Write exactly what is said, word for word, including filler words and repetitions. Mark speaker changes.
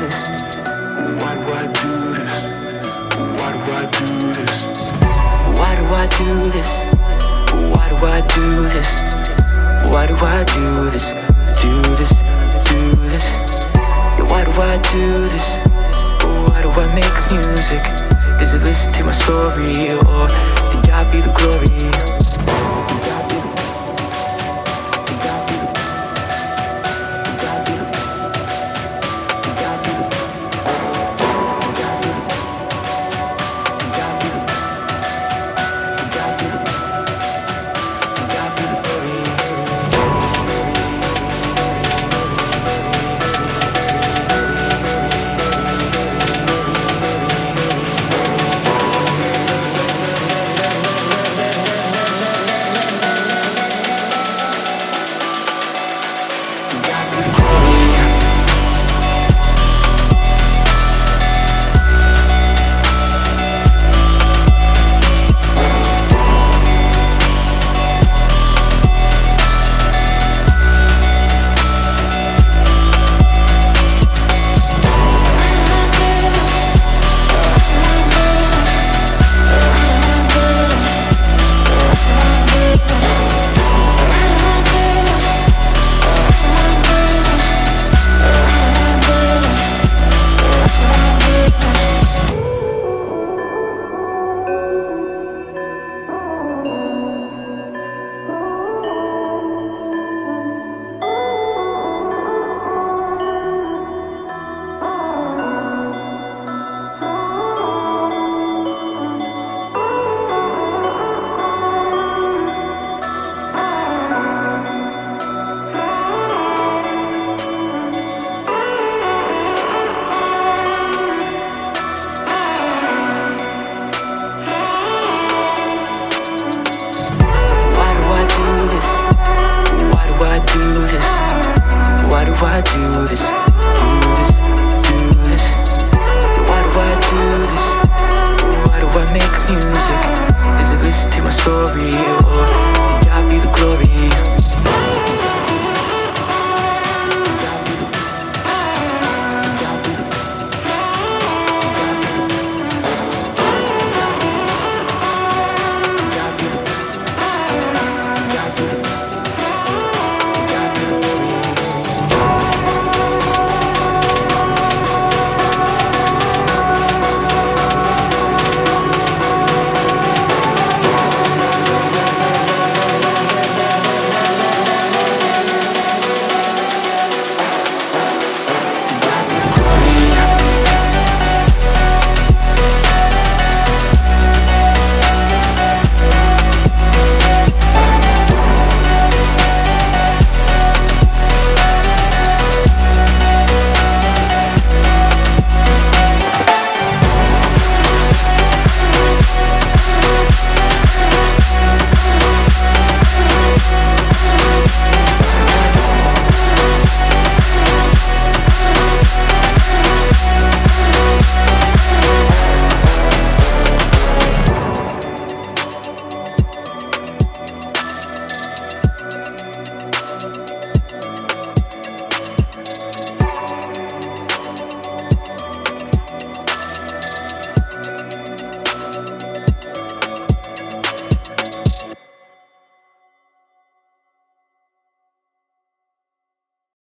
Speaker 1: Why do I do this? Why do I do this?
Speaker 2: Why do I do this? Why do I do this? Why do I do this? Do this, do this. Yeah, why do I do this? Why do I make music? Is it listen to my story, or think I be the glory? Why do I do this?